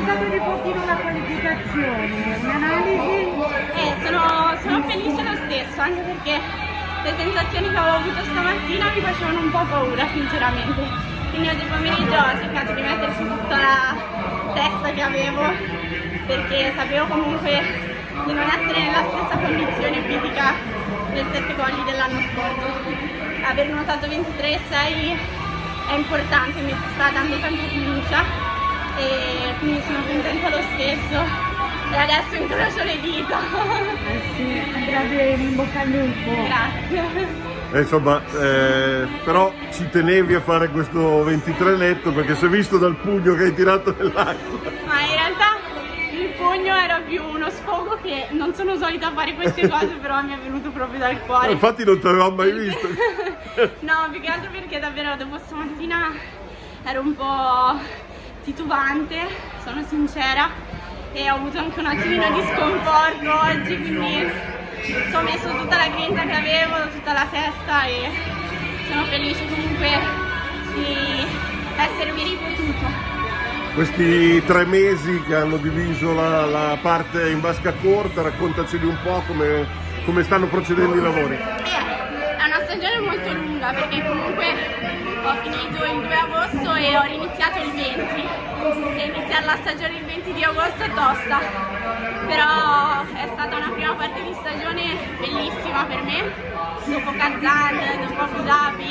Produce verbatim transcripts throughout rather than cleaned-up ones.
cambiato di pochino la qualificazione, un'analisi? Eh, sono, sono felice lo stesso, anche perché le sensazioni che avevo avuto stamattina mi facevano un po' paura sinceramente, quindi oggi pomeriggio ho cercato di metterci tutta la testa che avevo, perché sapevo comunque di non essere nella stessa condizione fisica del sette colli dell'anno scorso. Aver notato ventitré virgola sei è importante, mi sta dando tanta fiducia e quindi sono contenta lo stesso e adesso incrocio le dita. Eh sì, grazie, in bocca al lupo. Grazie. Eh, insomma, eh, però ci tenevi a fare questo ventitré netto perché si è visto dal pugno che hai tirato nell'acqua. Ma in realtà il pugno era più uno sfogo, che non sono solita fare queste cose, però mi è venuto proprio dal cuore. Infatti non ti avevamo mai visto. No, più che altro perché davvero dopo stamattina ero un po' titubante, sono sincera, e ho avuto anche un attimino di sconforto oggi, quindi ci ho messo tutta la grinta che avevo, tutta la testa, e sono felice comunque di essermi ripetuto. Questi tre mesi che hanno diviso la, la parte in vasca corta, raccontaceli un po' come, come stanno procedendo i lavori. Eh, è una stagione molto lunga, perché comunque ho finito il due agosto e ho iniziato il venti, e iniziare la stagione il venti di agosto è tosta, però è stata una prima parte di stagione bellissima per me, dopo Kazan, dopo Abu Dhabi,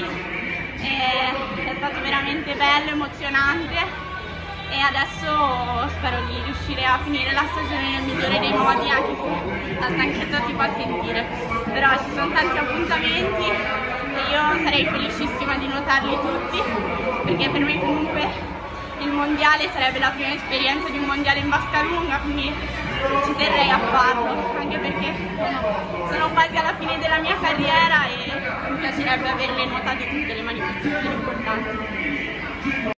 è stato veramente bello, emozionante, e adesso spero di riuscire a finire la stagione nel migliore dei modi, anche se la stanchezza si fa sentire, però ci sono tanti appuntamenti e io sarei felicissima di notarli tutti, perché per me comunque il mondiale sarebbe la prima esperienza di un mondiale in vasca lunga, quindi ci terrei a farlo, anche perché sono quasi alla fine della mia carriera e mi piacerebbe averle notate tutte le manifestazioni importanti.